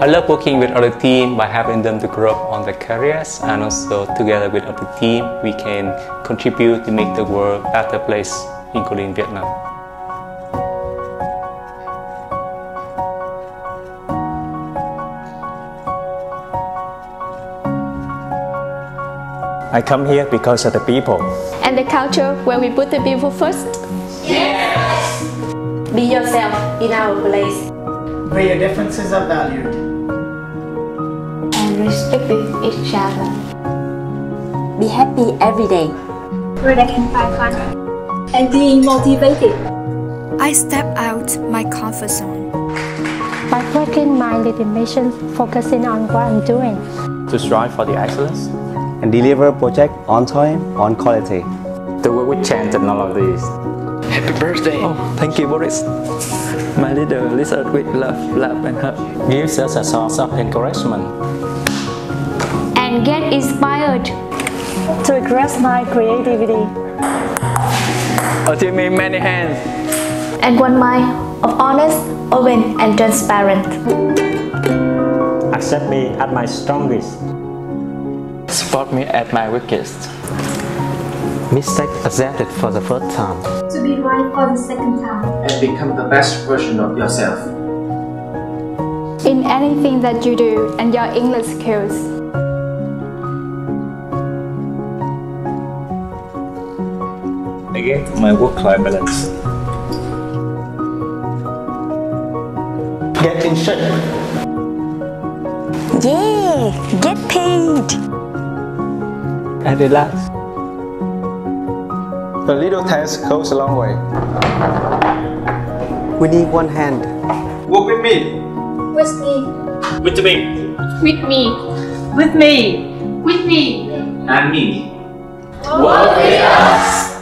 I love working with other team by having them to grow up on their careers, and also together with other team we can contribute to make the world a better place, including Vietnam. I come here because of the people. And the culture where we put the people first. Yes! Be yourself in our place. Where your differences are valued. And respecting each other. Be happy every day. Where they can find fun. And being motivated. I step out my comfort zone. By breaking my limitations, focusing on what I'm doing. To strive for the excellence. And deliver project on time, on quality. To work with change technologies. Happy birthday! Oh, thank you, Boris. My leader listened with love, love and hug. Gives us a source of encouragement. And get inspired. To express my creativity. A team in many hands. And one mind of honest, open and transparent. Accept me at my strongest. Support me at my weakest. Mistake accepted for the first time. To be right for the second time. And become the best version of yourself. In anything that you do and your English skills. Again, my work-life balance. Get in shape. Yeah! Get paid! And relax. A little task goes a long way. We need one hand. Work with me. With me. With me. With me. With me. With me. And me. Work with us.